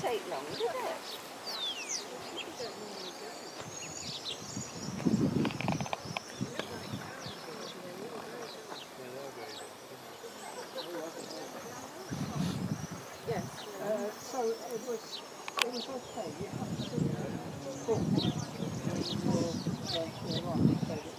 take long, did it? Yes. So it was okay. You have to book when you're right.